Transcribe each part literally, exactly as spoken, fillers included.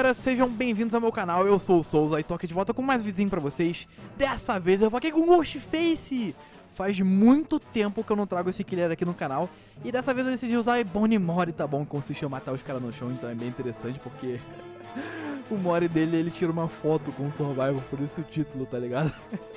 galera, sejam bem-vindos ao meu canal, eu sou o Souza e tô aqui de volta com mais vídeo pra vocês. Dessa vez eu vou aqui com o Ghostface. Faz muito tempo que eu não trago esse killer aqui no canal. E dessa vez eu decidi usar a Ebony Mori, tá bom? Consiste em matar os caras no chão, então é bem interessante porque o Mori dele, ele tira uma foto com o Survivor, por isso o título, tá ligado?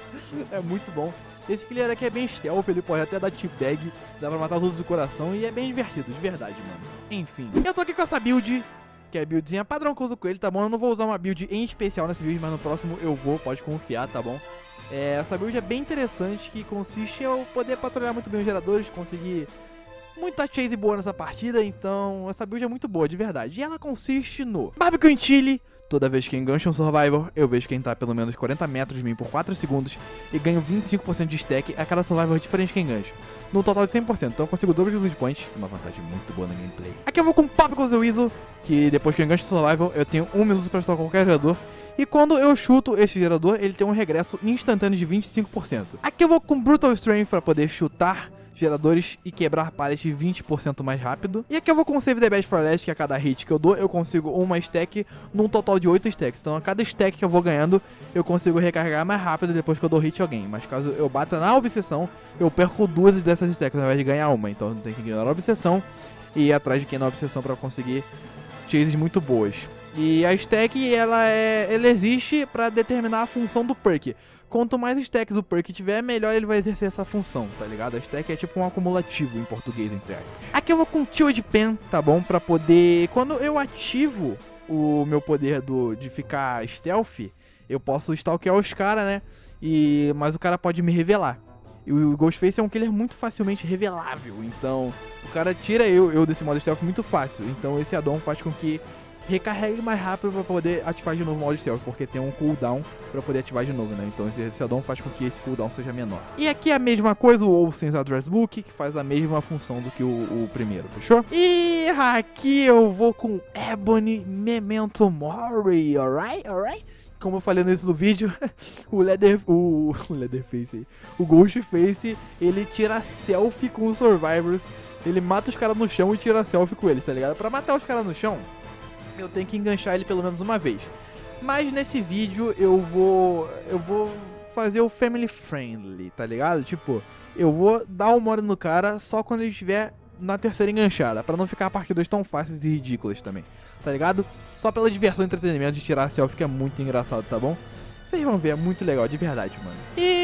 É muito bom. Esse killer aqui é bem stealth, ele pode até dar teabag, dá pra matar os outros do coração e é bem divertido, de verdade, mano. Enfim, eu tô aqui com essa build, que é a buildzinha padrão que eu uso com ele, tá bom? Eu não vou usar uma build em especial nesse vídeo, mas no próximo eu vou, pode confiar, tá bom? É, essa build é bem interessante, que consiste em eu poder patrulhar muito bem os geradores, conseguir muita chase boa nessa partida, então essa build é muito boa, de verdade. E ela consiste no Barbecue Chili. Toda vez que engancha um Survivor, eu vejo quem tá a pelo menos quarenta metros de mim por quatro segundos e ganho vinte e cinco por cento de stack a cada Survivor diferente que engancha, no total de cem por cento, então eu consigo o dobro de loot points, uma vantagem muito boa na gameplay. Aqui eu vou com Popicles Weasel, que depois que eu engancho o Survivor, eu tenho um minuto pra estourar qualquer gerador, e quando eu chuto esse gerador, ele tem um regresso instantâneo de vinte e cinco por cento. Aqui eu vou com Brutal Strength pra poder chutar geradores e quebrar pallet vinte por cento mais rápido. E aqui eu vou com Save the Best for Last, que a cada hit que eu dou, eu consigo uma stack num total de oito stacks. Então a cada stack que eu vou ganhando, eu consigo recarregar mais rápido depois que eu dou hit a alguém. Mas caso eu bata na obsessão, eu perco duas dessas stacks ao invés de ganhar uma. Então eu tenho que ignorar a obsessão e ir atrás de quem na obsessão para conseguir chases muito boas. E a stack, ela, é, ela existe para determinar a função do perk. Quanto mais stacks o perk tiver, melhor ele vai exercer essa função, tá ligado? A stack é tipo um acumulativo em português, entre aspas. Aqui eu vou com Tilted Pen, tá bom? Pra poder... Quando eu ativo o meu poder do, de ficar stealth, eu posso stalkear os caras, né? E... Mas o cara pode me revelar. E o Ghostface é um killer muito facilmente revelável. Então, o cara tira eu, eu desse modo stealth muito fácil. Então esse addon faz com que recarregue mais rápido pra poder ativar de novo o modo stealth, porque tem um cooldown pra poder ativar de novo, né? Então esse, esse addon faz com que esse cooldown seja menor. E aqui é a mesma coisa, o Olsen's Address Book, que faz a mesma função do que o, o primeiro, fechou? E aqui eu vou com Ebony Memento Mori, alright? Alright? Como eu falei no início do vídeo, o Leather, o, o Leatherface aí, o Ghostface, ele tira selfie com os Survivors, ele mata os caras no chão e tira selfie com eles, tá ligado? Pra matar os caras no chão, eu tenho que enganchar ele pelo menos uma vez. Mas nesse vídeo eu vou eu vou fazer o family friendly, tá ligado? Tipo, eu vou dar um moro no cara só quando ele estiver na terceira enganchada, pra não ficar partidas tão fáceis e ridículas também, tá ligado? Só pela diversão e entretenimento de tirar a selfie, que é muito engraçado, tá bom? Vocês vão ver, é muito legal, de verdade, mano.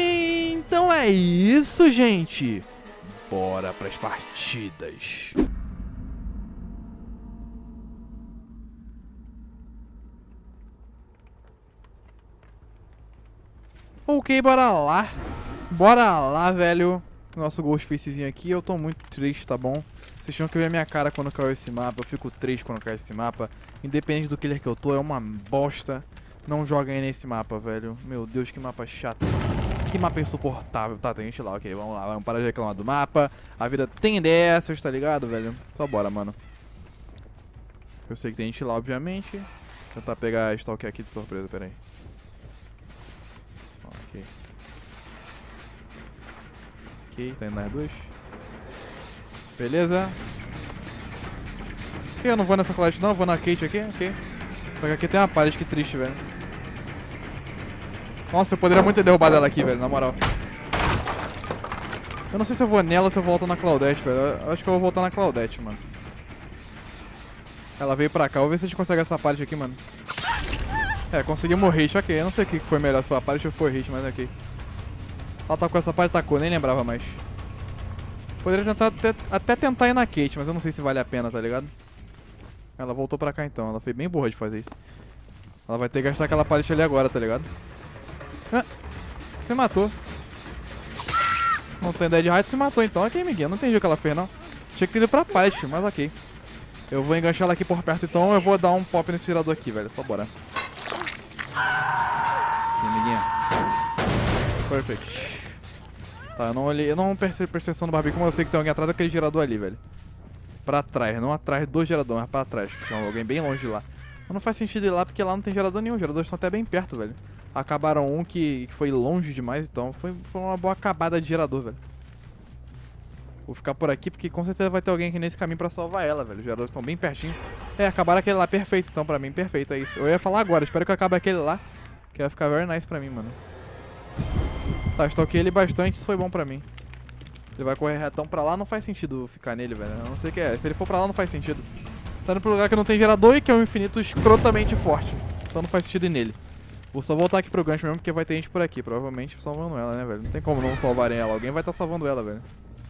E então é isso, gente. Bora pras partidas. Ok, bora lá. Bora lá, velho. Nosso Ghostfacezinho aqui. Eu tô muito triste, tá bom? Vocês tinham que ver a minha cara quando caiu esse mapa. Eu fico triste quando cai esse mapa. Independente do killer que eu tô, é uma bosta. Não joguem nesse mapa, velho. Meu Deus, que mapa chato. Que mapa insuportável. Tá, tem gente lá, ok. Vamos lá, vamos parar de reclamar do mapa. A vida tem dessas, tá ligado, velho? Só bora, mano. Eu sei que tem gente lá, obviamente. Vou tentar pegar a stalker aqui de surpresa, pera aí. Ok. Ok, tá indo nas duas. Beleza. Ok, eu não vou nessa colete não, eu vou na Kate aqui, ok. Porque aqui tem uma pallet, que triste, velho. Nossa, eu poderia muito ter derrubado ela aqui, velho, na moral. Eu não sei se eu vou nela ou se eu volto na Claudette, velho. Eu acho que eu vou voltar na Claudette, mano. Ela veio pra cá, vou ver se a gente consegue essa pallet aqui, mano. É, conseguimos hit, ok. Eu não sei o que foi melhor, se foi a pallet ou foi hit, mas ok. Ela tacou essa pallet, tacou, nem lembrava mais. Poderia tentar até, até tentar ir na Kate, mas eu não sei se vale a pena, tá ligado? Ela voltou pra cá então, ela foi bem burra de fazer isso. Ela vai ter que gastar aquela pallet ali agora, tá ligado? Ah, você matou. Não tem ideia de raid, se matou então. Ok, amiguinha, não entendi o que ela fez não. Tinha que ter ido pra pallet, mas ok. Eu vou enganchar ela aqui por perto então, eu vou dar um pop nesse tirador aqui, velho, só bora. Aqui, amiguinha. Perfect. Tá, eu não olhei, eu não percebi percepção do barbecue, mas eu sei que tem alguém atrás daquele gerador ali, velho. Pra trás, não atrás do gerador, mas pra trás. Tem alguém bem longe de lá. Mas não faz sentido ir lá porque lá não tem gerador nenhum, os geradores estão até bem perto, velho. Acabaram um que, que foi longe demais, então foi, foi uma boa acabada de gerador, velho. Vou ficar por aqui porque com certeza vai ter alguém aqui nesse caminho pra salvar ela, velho. Os geradores estão bem pertinho. É, acabar aquele lá, perfeito então pra mim, perfeito, é isso. Eu ia falar agora, espero que acabe aquele lá, que vai ficar very nice pra mim, mano. Tá, stalkei ele bastante, isso foi bom pra mim. Ele vai correr retão pra lá, não faz sentido ficar nele, velho. Eu não sei o que é, se ele for pra lá não faz sentido. Tá indo pro lugar que não tem gerador e que é um infinito escrotamente forte. Então não faz sentido ir nele. Vou só voltar aqui pro gancho mesmo, porque vai ter gente por aqui, provavelmente salvando ela, né, velho? Não tem como não salvarem ela, alguém vai estar tá salvando ela, velho.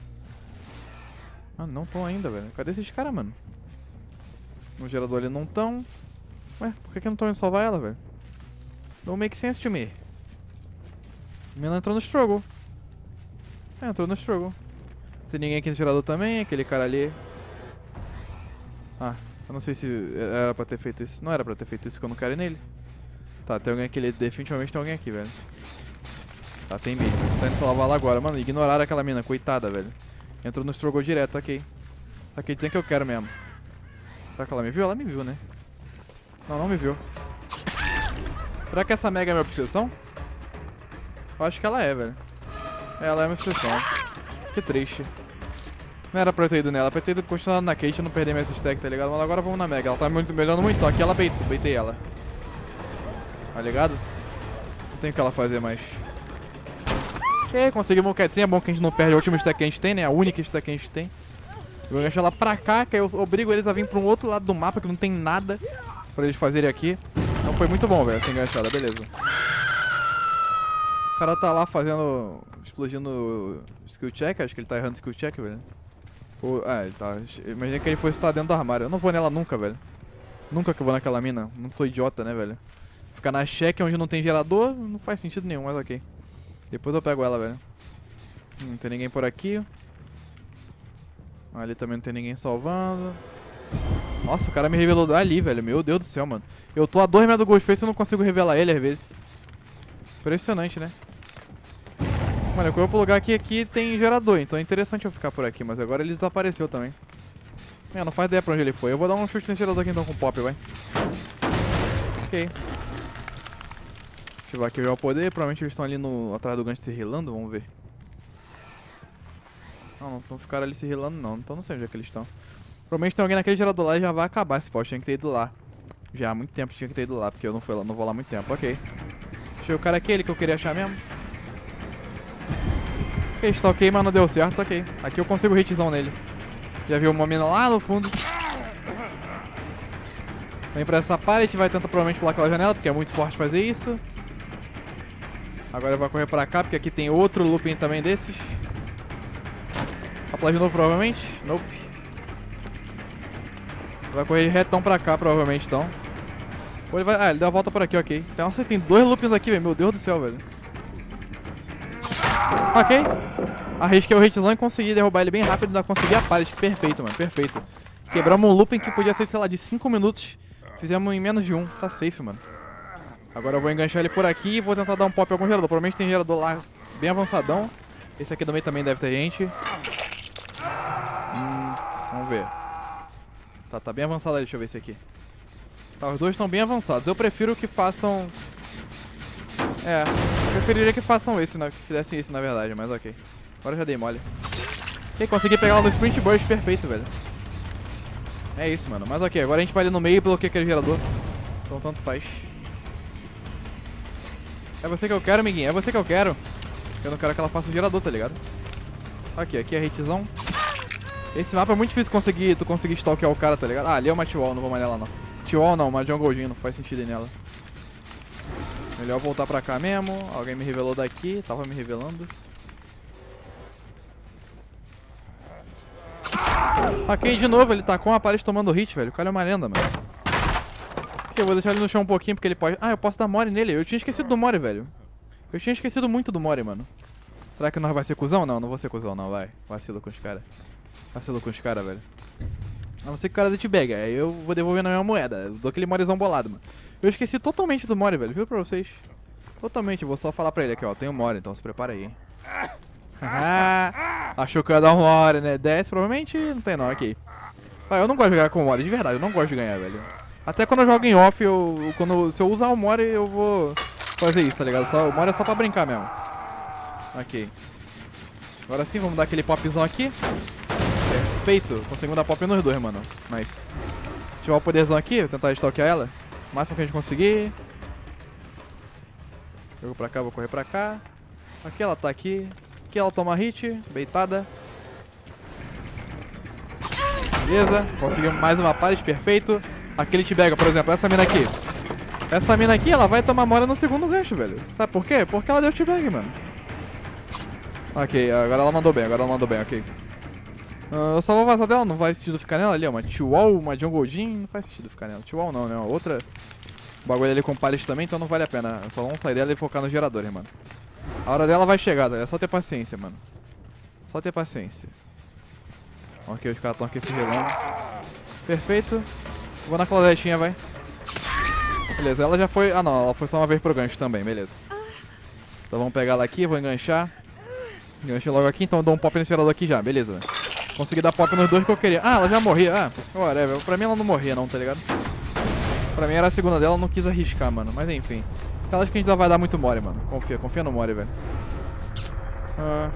Ah, não tão ainda, velho. Cadê esses caras, mano? No gerador ali não tão. Ué, por que que não estão indo salvar ela, velho? Don't make sense to me. A menina entrou no struggle. É, entrou no struggle. Tem ninguém aqui no gerador também, aquele cara ali. Ah, eu não sei se era pra ter feito isso. Não era pra ter feito isso que eu não quero ir nele. Tá, tem alguém aqui, ele definitivamente tem alguém aqui, velho. Tá, tem mesmo. Tá indo salvar ela agora. Mano, ignoraram aquela mina, coitada, velho. Entrou no struggle direto, ok. Ok, dizendo que eu quero mesmo. Será que ela me viu? Ela me viu, né? Não, não me viu. Será que essa mega é minha obsessão? Eu acho que ela é, velho. Ela é minha obsessão. Que triste. Não era pra eu ter ido nela, era pra eu ter ido continuando na Kate e não perder minha stack, tá ligado? Mas agora vamos na mega. Ela tá muito, melhorando muito. Aqui ela beitou, beitei ela. Tá ligado? Não tem o que ela fazer mais. Ok, conseguimos um catzinho. É bom que a gente não perde a última stack que a gente tem, né? A única stack que a gente tem. Eu vou enganchar ela pra cá, que aí eu obrigo eles a vir pra um outro lado do mapa que não tem nada pra eles fazerem aqui. Então foi muito bom, velho, essa enganchada, beleza. O cara tá lá fazendo... explodindo skill check, acho que ele tá errando skill check, velho. Ou, ah, ele tá... imagina que ele fosse estar dentro do armário. Eu não vou nela nunca, velho. Nunca que eu vou naquela mina. Não sou idiota, né, velho. Ficar na check onde não tem gerador não faz sentido nenhum, mas ok. Depois eu pego ela, velho. Não tem ninguém por aqui. Ali também não tem ninguém salvando. Nossa, o cara me revelou dali, velho. Meu Deus do céu, mano. Eu tô a dois metros do Ghostface e eu não consigo revelar ele às vezes. Impressionante, né? Mano, eu vou pro lugar aqui, aqui tem gerador, então é interessante eu ficar por aqui. Mas agora ele desapareceu também. É, não faz ideia pra onde ele foi. Eu vou dar um chute nesse gerador aqui então com o pop, vai. Ok. Ativar aqui já o poder. Provavelmente eles estão ali no, atrás do gancho se rilando, vamos ver. Não, não ficaram ali se rilando não, então não sei onde é que eles estão. Provavelmente tem alguém naquele gerador lá e já vai acabar esse poste, tinha que ter ido lá. Já há muito tempo tinha que ter ido lá, porque eu não, fui lá, não vou lá há muito tempo, ok. Achei o cara aquele que eu queria achar mesmo. Ok, stalkei, mas não deu certo, ok. Aqui eu consigo hitzão nele. Já viu uma mina lá no fundo. Vem pra essa pallet, vai tentar provavelmente pular aquela janela, porque é muito forte fazer isso. Agora vai correr pra cá, porque aqui tem outro looping também desses. Vai pular de novo provavelmente? Nope. Vai correr retão pra cá provavelmente então. Ou ele vai... ah, ele deu a volta por aqui, ok. Então, nossa, tem dois loopings aqui, velho. Meu Deus do céu, velho. Ok. Arrisquei o hitzão e consegui derrubar ele bem rápido e ainda consegui a pallet. Perfeito, mano, perfeito. Quebramos um looping que podia ser, sei lá, de cinco minutos. Fizemos em menos de um. Tá safe, mano. Agora eu vou enganchar ele por aqui e vou tentar dar um pop em algum gerador. Provavelmente tem gerador lá bem avançadão. Esse aqui também também deve ter gente. Hum, vamos ver. Tá, tá bem avançado ali, deixa eu ver esse aqui. Tá, os dois estão bem avançados. Eu prefiro que façam... É, eu preferiria que façam esse, né? Que fizessem isso, na verdade, mas ok. Agora eu já dei mole. Ok, consegui pegar ela no Sprint Burst, perfeito, velho. É isso, mano. Mas ok, agora a gente vai ali no meio e bloqueia aquele gerador. Então tanto faz. É você que eu quero, amiguinho. É você que eu quero. Eu não quero que ela faça o gerador, tá ligado? Aqui, aqui é hitzão. Esse mapa é muito difícil conseguir, tu conseguir stalkear o cara, tá ligado? Ah, ali é uma T-Wall, não vou mais nela não. T-Wall não, uma Junglezinha, não faz sentido ir nela. Melhor voltar pra cá mesmo. Alguém me revelou daqui, tava me revelando. Ok, de novo, ele tá com a parede tomando hit, velho. O cara é uma lenda, mano. Ok, eu vou deixar ele no chão um pouquinho porque ele pode... Ah, eu posso dar Mori nele. Eu tinha esquecido do Mori, velho. Eu tinha esquecido muito do Mori, mano. Será que nós vai ser cuzão? Não, não vou ser cuzão não, vai. Vacilo com os caras. Vacilo com os caras, velho. A não ser que o cara detbag, aí eu vou devolver na minha moeda. Eu dou aquele Morizão bolado, mano. Eu esqueci totalmente do Mori, velho. Viu pra vocês? Totalmente. Vou só falar pra ele aqui, ó. Tem um Mori, então se prepara aí, hein. Ah, achou que eu ia dar um Mori, né? dez provavelmente não tem não, ok. Ah, eu não gosto de ganhar com o Mori, de verdade. Eu não gosto de ganhar, velho. Até quando eu jogo em off, eu, quando, se eu usar o Mori, eu vou fazer isso, tá ligado? Só, o Mori é só pra brincar mesmo. Ok. Agora sim, vamos dar aquele popzão aqui. Perfeito. Conseguimos dar pop nos dois, mano. Nice. Deixa Ativar o poderzão aqui, vou tentar stalkear ela. O máximo que a gente conseguir. Jogo pra cá, vou correr pra cá. Aqui ela tá aqui. Aqui ela toma hit, beitada. Beleza, conseguimos mais uma pallet, perfeito. Aqui ele te pega, por exemplo, essa mina aqui. Essa mina aqui, ela vai tomar mora no segundo gancho, velho. Sabe por quê? Porque ela deu t-bag, mano. Ok, agora ela mandou bem, agora ela mandou bem, ok. Uh, eu só vou vazar dela, não faz sentido ficar nela ali, ó. Uma Chihuahua, uma Jungle Jean, não faz sentido ficar nela. Chihuahua não, né? Outra bagulho ali com pallet também, então não vale a pena. Só vamos sair dela e focar nos geradores, mano. A hora dela vai chegar, tá? É só ter paciência, mano. Só ter paciência. Ok, os caras estão aqui se relando. Perfeito. Vou na Claudetinha, vai. Beleza, ela já foi... Ah, não, ela foi só uma vez pro gancho também, beleza. Então vamos pegar ela aqui, vou enganchar. Enganchei logo aqui, então eu dou um pop nesse gerador aqui já, beleza. Consegui dar pop nos dois que eu queria. Ah, ela já morria, ah, whatever. Pra mim ela não morria não, tá ligado? Pra mim era a segunda dela, eu não quis arriscar, mano. Mas enfim. Eu acho que a gente já vai dar muito mole, mano. Confia, confia no mole, velho. Ah...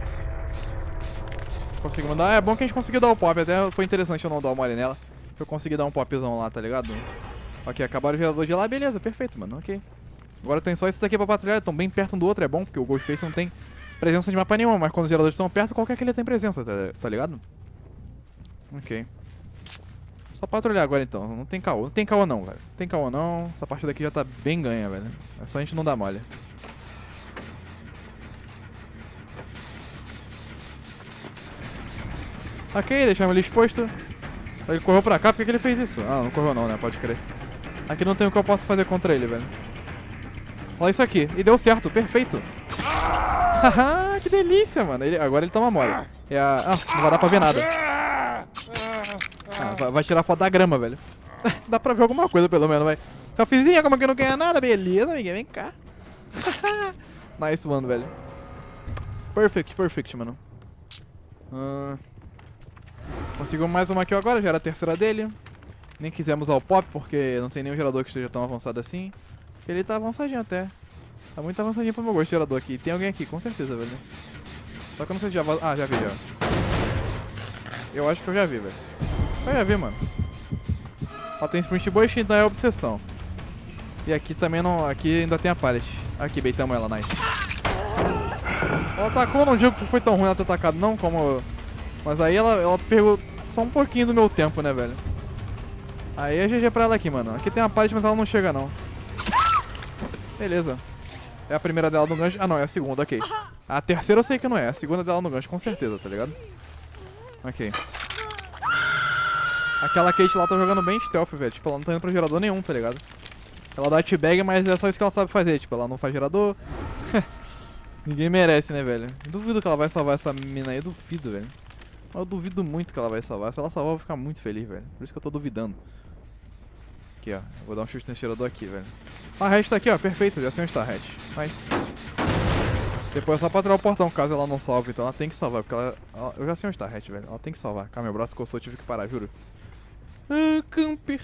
Consegui mandar. É bom que a gente conseguiu dar o pop. Até foi interessante eu não dar o mole nela. Eu consegui dar um popzão lá, tá ligado? Ok, acabaram o gerador de lá. Beleza, perfeito, mano. Ok. Agora tem só isso daqui pra patrulhar. Estão bem perto um do outro. É bom, porque o Ghostface não tem presença de mapa nenhuma. Mas quando os geradores estão perto, qualquer que ele tem presença, tá, tá ligado? Ok. Só patrulhar agora então. Não tem caô. Não tem caô não, velho. Não tem caô não. Essa parte daqui já tá bem ganha, velho. É só a gente não dar mole. Ok, deixamos ele exposto. Ele correu pra cá, por que, que ele fez isso? Ah, não correu não, né? Pode crer. Aqui não tem o que eu possa fazer contra ele, velho. Olha isso aqui. E deu certo, perfeito. Haha, que delícia, mano. Ele, agora ele toma mole. É a... Ah, não vai dar pra ver nada. Ah, vai, vai tirar foto da grama, velho. Dá pra ver alguma coisa, pelo menos, vai. Selfiezinha, como que não ganha nada? Beleza, amiguinho, vem cá. Nice, mano, velho. Perfect, perfect, mano. Ah... Conseguimos mais uma aqui agora, já era a terceira dele. Nem quisemos usar o pop, porque não tem nenhum gerador que esteja tão avançado assim. Ele tá avançadinho até. Tá muito avançadinho pro meu gosto, gerador aqui. Tem alguém aqui, com certeza, velho. Só que eu não sei se já... Ah, já vi, já. Eu acho que eu já vi, velho. Eu já vi, mano. Ó, tem Sprint Bush, então é obsessão. E aqui também não... Aqui ainda tem a pallet. Aqui, beitamos ela, nice. Ela atacou, não digo que foi tão ruim ela ter atacado, não, como... Mas aí ela, ela pegou só um pouquinho do meu tempo, né, velho? Aí é G G pra ela aqui, mano. Aqui tem uma pallet, mas ela não chega, não. Beleza. É a primeira dela no gancho. Ah, não, é a segunda, ok. A terceira eu sei que não é. A segunda dela no gancho, com certeza, tá ligado? Ok. Aquela Kate lá tá jogando bem stealth, velho. Tipo, ela não tá indo pra gerador nenhum, tá ligado? Ela dá T-bag, mas é só isso que ela sabe fazer. Tipo, ela não faz gerador. Ninguém merece, né, velho? Duvido que ela vai salvar essa mina aí. Duvido, velho. Eu duvido muito que ela vai salvar. Se ela salvar, eu vou ficar muito feliz, velho. Por isso que eu tô duvidando. Aqui, ó. Eu vou dar um chute nesse gerador aqui, velho. A hatch tá aqui, ó. Perfeito. Já sei onde tá a hatch. Mas... Depois é só pra tirar o portão, caso ela não salve. Então ela tem que salvar, porque ela... ela... Eu já sei onde tá a hatch, velho. Ela tem que salvar. Calma, meu braço coçou, eu tive que parar, juro. Ah, camper.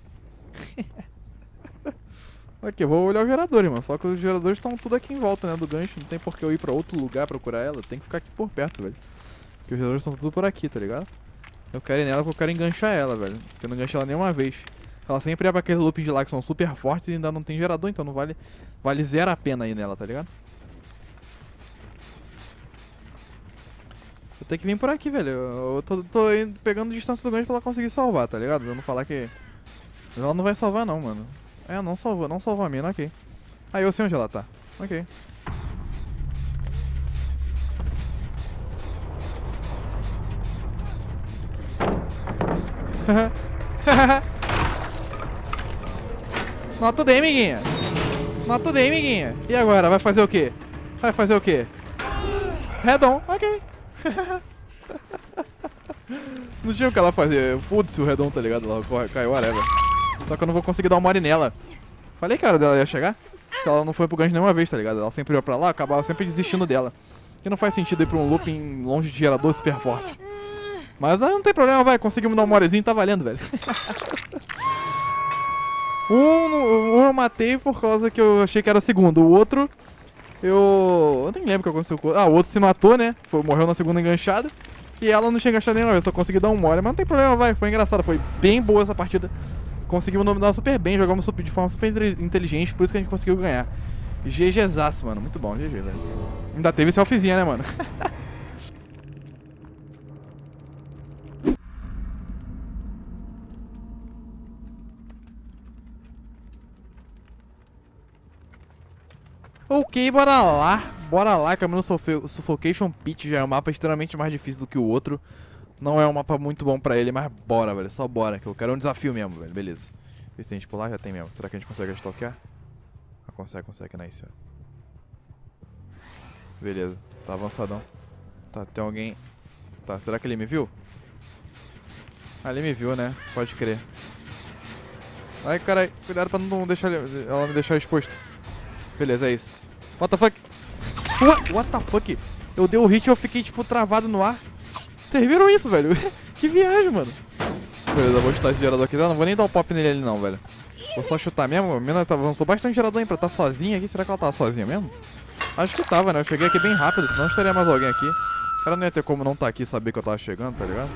Aqui, eu vou olhar os geradores, mano. Só que os geradores estão tudo aqui em volta, né, do gancho. Não tem por que eu ir pra outro lugar procurar ela. Tem que ficar aqui por perto, velho. Porque os geradores estão tudo por aqui, tá ligado? Eu quero ir nela porque eu quero enganchar ela, velho. Porque eu não enganchei ela nenhuma vez. Ela sempre é pra aqueles loopings de lá que são super fortes e ainda não tem gerador, então não vale, vale zero a pena ir nela, tá ligado? Eu tenho que vir por aqui, velho. Eu tô, tô indo, pegando distância do gancho pra ela conseguir salvar, tá ligado? Eu não falar que... Mas ela não vai salvar não, mano. É, não salvou, não salvou a mina, ok. Aí eu sei onde ela tá. Ok. Nota D, amiguinha. Nota D, amiguinha. E agora? Vai fazer o quê? Vai fazer o quê? Redon, ok. Não tinha o que ela fazer. Foda-se o Redon, tá ligado? Ela corre, caiu, whatever. Só que eu não vou conseguir dar um mole nela. Falei que a hora dela ia chegar. Porque ela não foi pro gancho nenhuma vez, tá ligado? Ela sempre ia pra lá, acabava sempre desistindo dela. Que não faz sentido ir pra um looping longe de gerador super forte. Mas ah, não tem problema, vai. Conseguimos dar um morezinho, tá valendo, velho. um, um eu matei por causa que eu achei que era o segundo. O outro, eu... Eu nem lembro o que aconteceu com o outro. Ah, o outro se matou, né? Foi, morreu na segunda enganchada. E ela não tinha gastado nenhuma vez, só consegui dar um mole. Mas não tem problema, vai. Foi engraçado, foi bem boa essa partida. Conseguimos dominar super bem, jogamos super, de forma super inteligente, por isso que a gente conseguiu ganhar. GGzaço, mano. Muito bom, G G, velho. Ainda teve selfiezinha, né, mano? Ok, bora lá. Bora lá, caminho no Suffocation Pit. Já é um mapa extremamente mais difícil do que o outro. Não é um mapa muito bom pra ele, mas bora, velho. Só bora, que eu quero um desafio mesmo, velho. Beleza. Vê se a gente pular, já tem mesmo. Será que a gente consegue stalkear? Ah, consegue, consegue, nice, ó. Beleza, tá avançadão. Tá, tem alguém... Tá, será que ele me viu? Ah, ele me viu, né? Pode crer. Ai, carai, cuidado pra não deixar ele... ela me deixar exposto. Beleza, é isso. What the fuck? What, What the fuck? Eu dei o hit e eu fiquei, tipo, travado no ar. Vocês viram isso, velho? Que viagem, mano. Beleza, eu vou chutar esse gerador aqui. Não, não vou nem dar o pop nele ali não, velho. Vou só chutar mesmo. A mina avançou bastante gerador, hein, pra estar sozinha aqui. Será que ela tava sozinha mesmo? Acho que tava, né? Eu cheguei aqui bem rápido, senão estaria mais alguém aqui. O cara não ia ter como não tá aqui e saber que eu tava chegando, tá ligado?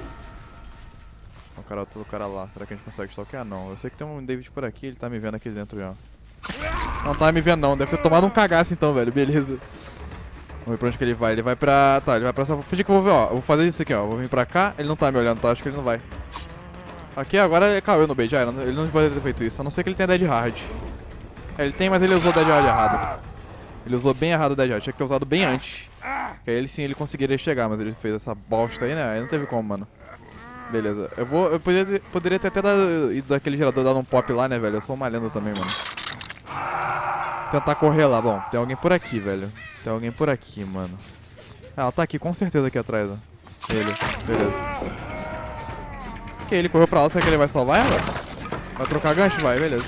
O cara, o cara lá. Será que a gente consegue stalkear? Não. Eu sei que tem um David por aqui, ele tá me vendo aqui dentro já. Não tá me vendo não, deve ter tomado um cagaço então, velho. Beleza. Vamos ver pra onde que ele vai. Ele vai pra... Tá, ele vai pra... Vou fingir que eu vou ver, ó. Eu vou fazer isso aqui, ó. Vou vir pra cá. Ele não tá me olhando, tá? Acho que ele não vai. Aqui agora é caiu no bait, já era. Ele não pode ter feito isso. A não ser que ele tenha Dead Hard. É, ele tem, mas ele usou Dead Hard errado. Ele usou bem errado o Dead Hard. Tinha que ter usado bem antes. Que aí ele sim, ele conseguiria chegar. Mas ele fez essa bosta aí, né? Aí não teve como, mano. Beleza. Eu vou... Eu poderia ter, poderia ter até dado, ido daquele gerador dado um pop lá, né, velho? Eu sou uma lenda também, mano. Tentar correr lá. Bom, tem alguém por aqui, velho. Tem alguém por aqui, mano. Ah, ela tá aqui, com certeza aqui atrás, ó. Ele, beleza. Ok, ele correu pra lá, será que ele vai salvar ela? Vai trocar gancho? Vai, beleza.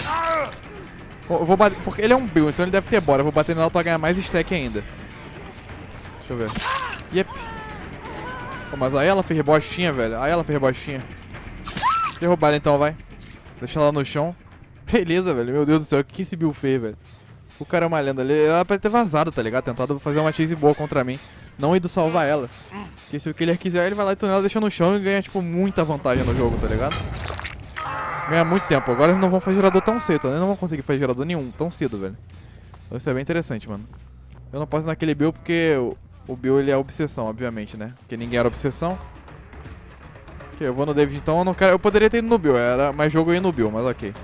Eu vou bater, porque ele é um Bill, então ele deve ter bora. Eu vou bater nela pra ganhar mais stack ainda. Deixa eu ver. Yep. Pô, mas aí ela fez bostinha, velho. Aí ela fez bostinha. Derrubar ela então, vai. Deixa ela no chão. Beleza, velho. Meu Deus do céu, o que esse Bill fez, velho? O cara é uma lenda. Ele era pra ter vazado, tá ligado? Tentado fazer uma chase boa contra mim. Não ido salvar ela. Porque se o que ele quiser, ele vai lá e tunela, deixa no chão e ganha, tipo, muita vantagem no jogo, tá ligado? Ganha muito tempo. Agora eles não vão fazer gerador tão cedo, né? Eles não vão conseguir fazer gerador nenhum tão cedo, velho. Então isso é bem interessante, mano. Eu não posso ir naquele Bill porque o, o Bill, ele é obsessão, obviamente, né? Porque ninguém era obsessão. Ok, eu vou no David então. Eu não quero... Eu poderia ter ido no Bill. Era mais jogo eu ir no Bill, mas ok.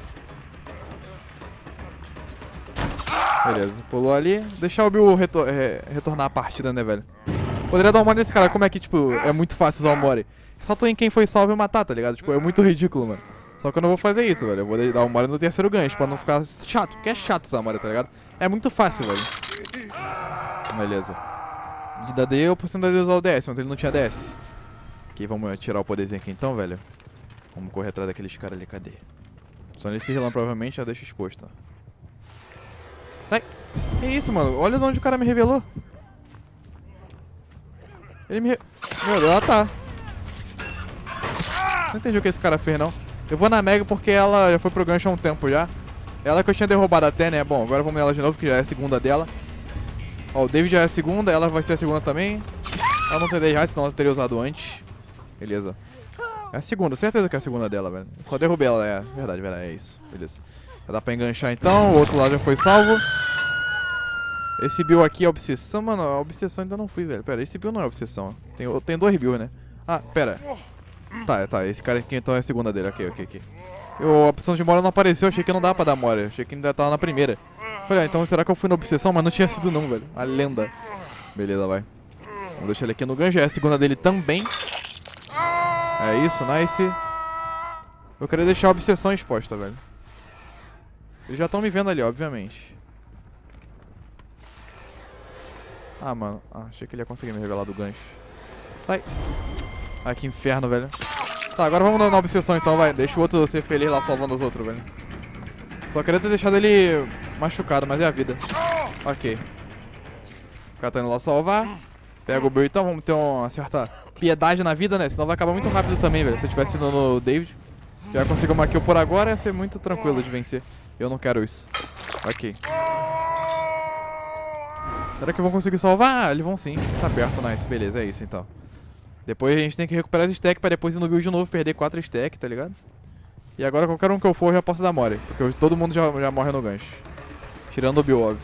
Beleza, pulou ali. Deixar o Bill retor re retornar a partida, né, velho? Poderia dar um mole nesse cara. Como é que, tipo, é muito fácil usar o mole? Só tô em quem foi salvo e matar, tá ligado? Tipo, é muito ridículo, mano. Só que eu não vou fazer isso, velho. Eu vou dar um mole no terceiro gancho pra não ficar chato. Porque é chato usar mole, tá ligado? É muito fácil, velho. Beleza. E da D eu precisava usar o D S, mas ele não tinha D S. Ok, vamos tirar o poderzinho aqui então, velho. Vamos correr atrás daqueles caras ali, cadê? Só nesse relão provavelmente já deixa exposto, ó. Ai, que isso, mano? Olha de onde o cara me revelou. Ele me... Re... Meu Deus, ela tá. Não entendi o que esse cara fez, não. Eu vou na Mega porque ela já foi pro gancho há um tempo já. Ela que eu tinha derrubado até, né? Bom, agora vamos nela de novo, que já é a segunda dela. Ó, o David já é a segunda, ela vai ser a segunda também. Ela não tem Dead Hard, senão ela teria usado antes. Beleza. É a segunda, certeza que é a segunda dela, velho. Só derrubei ela, é. Verdade, verdade, é isso. Beleza. Já dá pra enganchar então, o outro lado já foi salvo. Esse Bill aqui é obsessão, mano, a obsessão ainda não fui, velho. Pera, esse Bill não é obsessão. Tem, tem dois Bill, né? Ah, pera. Tá, tá, esse cara aqui então é a segunda dele, ok, ok, ok. Eu, a opção de mora não apareceu, achei que não dava pra dar mora. Achei que ainda tava na primeira. Falei, ah, então será que eu fui na obsessão? Mas não tinha sido não, velho. A lenda. Beleza, vai. Vamos deixar ele aqui no gancho, é a segunda dele também. É isso, nice. Eu queria deixar a obsessão exposta, velho. Eles já estão me vendo ali, obviamente. Ah, mano. Ah, achei que ele ia conseguir me revelar do gancho. Sai. Ai, que inferno, velho. Tá, agora vamos na obsessão então, vai. Deixa o outro ser feliz lá salvando os outros, velho. Só queria ter deixado ele machucado, mas é a vida. Ok. O cara tá indo lá salvar. Pega o Bill então, vamos ter uma certa piedade na vida, né? Senão vai acabar muito rápido também, velho. Se eu tivesse indo no David, já conseguiu uma kill por agora, ia ser muito tranquilo de vencer. Eu não quero isso. Ok. Será que vão conseguir salvar? Ah, eles vão sim. Tá perto, nice. Beleza, é isso então. Depois a gente tem que recuperar os stacks pra depois ir no build de novo, perder quatro stacks, tá ligado? E agora qualquer um que eu for eu já posso dar mole, porque eu, todo mundo já, já morre no gancho. Tirando o Bill, óbvio.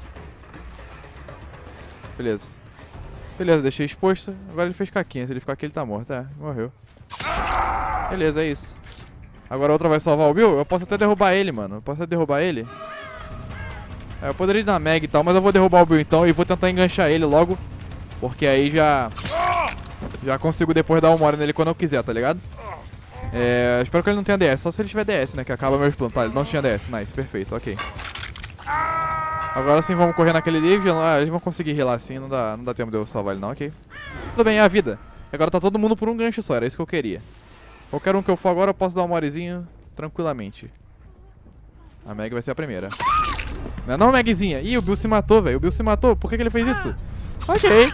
Beleza. Beleza, deixei exposto. Agora ele fez caquinha, se ele ficar aqui ele tá morto. É, morreu. Beleza, é isso. Agora a outra vai salvar o Bill? Eu posso até derrubar ele, mano. Eu posso até derrubar ele. É, eu poderia ir na Meg e tal, mas eu vou derrubar o Bill então e vou tentar enganchar ele logo. Porque aí já... Já consigo depois dar uma hora nele quando eu quiser, tá ligado? É, espero que ele não tenha D S, só se ele tiver D S, né? Que acaba meus planos. Tá, ele não tinha D S, nice, perfeito, ok. Agora sim vamos correr naquele nível. Ah, eles vão conseguir healar assim, não dá, não dá tempo de eu salvar ele não, ok. Tudo bem, é a vida. Agora tá todo mundo por um gancho só, era isso que eu queria. Qualquer um que eu for agora eu posso dar um morezinho tranquilamente. A Meg vai ser a primeira. Não é não, Megzinha? Ih, o Bill se matou, velho. O Bill se matou, por que, que ele fez isso? Ok.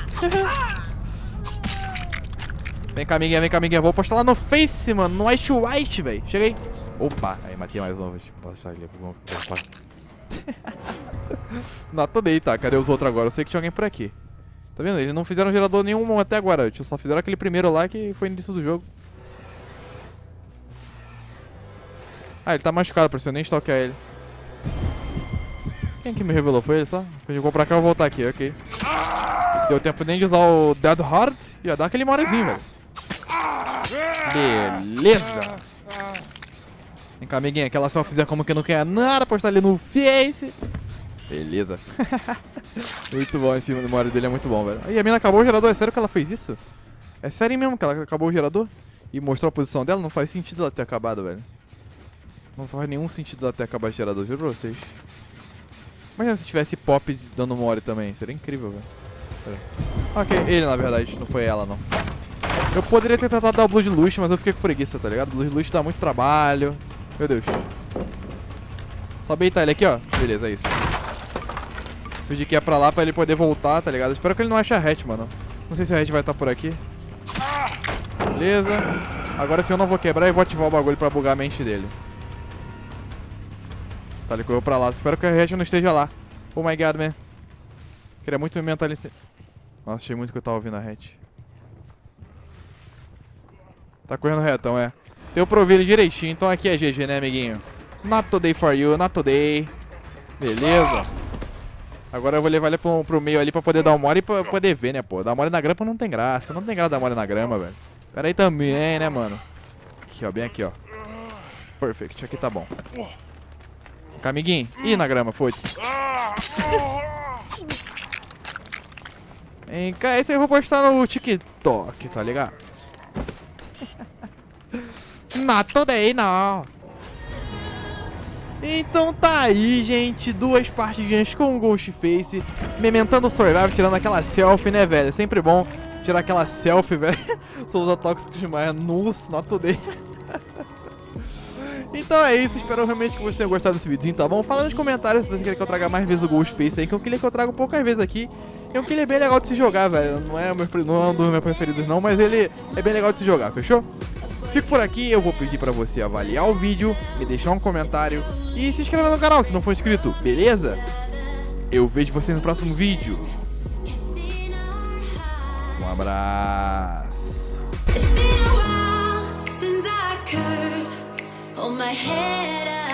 Vem cá, amiguinha, vem cá, amiguinha. Vou postar lá no Face, mano. No White White, velho. Cheguei. Opa, aí matei mais um. Posso deixar ele aqui. Não, atodei, tá? Cadê os outros agora? Eu sei que tinha alguém por aqui. Tá vendo? Eles não fizeram gerador nenhum até agora. Só fizeram aquele primeiro lá que foi no início do jogo. Ah, ele tá machucado, por isso eu nem stalkear ele. Quem que me revelou? Foi ele só? Eu vou pra cá e vou voltar aqui, ok. Deu tempo nem de usar o Dead Hard. Ia dar aquele morezinho, velho. Beleza. Vem cá, amiguinha. Aquela só fizer como que não quer nada. Postar ali no Face. Beleza. Muito bom esse memória dele, é muito bom, velho. Aí a mina acabou o gerador. É sério que ela fez isso? É sério mesmo que ela acabou o gerador? E mostrou a posição dela? Não faz sentido ela ter acabado, velho. Não faz nenhum sentido ela ter acabado o gerador, juro pra vocês. Imagina se tivesse pop dando mole também. Seria incrível, velho. Ok, ele na verdade, não foi ela não. Eu poderia ter tentado dar o Blood Lust, mas eu fiquei com preguiça, tá ligado? Blood Lust dá muito trabalho. Meu Deus. Só beitar ele aqui, ó. Beleza, é isso. Fingir que é pra lá pra ele poder voltar, tá ligado? Espero que ele não ache a hatch, mano. Não sei se a hatch vai estar por aqui. Beleza. Agora sim eu não vou quebrar e vou ativar o bagulho pra bugar a mente dele. Tá, ele correu pra lá. Espero que a hatch não esteja lá. Oh my god, man. Queria muito me mentalizar. Nossa, achei muito que eu tava ouvindo a hatch. Tá correndo retão, é. Deu pra ouvir ele direitinho, então aqui é G G, né, amiguinho? Not today for you, not today. Beleza. Agora eu vou levar ele pro, pro meio ali pra poder dar uma mole e pra poder ver, né, pô. Dar mole na grama não tem graça. Não tem graça dar mole na grama, velho. Pera aí também, né, mano. Aqui, ó, bem aqui, ó. Perfect, aqui tá bom. Cá, amiguinho. Ih, na grama, foda-se. Vem cá, esse aí eu vou postar no TikTok, tá ligado? Not today, não. Então tá aí, gente. Duas partidinhas com o Ghostface. Mementando o Survival, tirando aquela selfie, né, velho? É sempre bom tirar aquela selfie, velho. Souza tóxicos demais. Nossa, not today. Então é isso, espero realmente que vocês tenham gostado desse vídeo, tá bom? Fala nos comentários se você quer que eu traga mais vezes o Ghostface aí, que eu queria que eu traga poucas vezes aqui. É um que ele é bem legal de se jogar, velho. Não é, meu, não é um dos meus preferidos não, mas ele é bem legal de se jogar, fechou? Fico por aqui, eu vou pedir pra você avaliar o vídeo, me deixar um comentário e se inscrever no canal se não for inscrito, beleza? Eu vejo você no próximo vídeo. Um abraço. Hold my head up.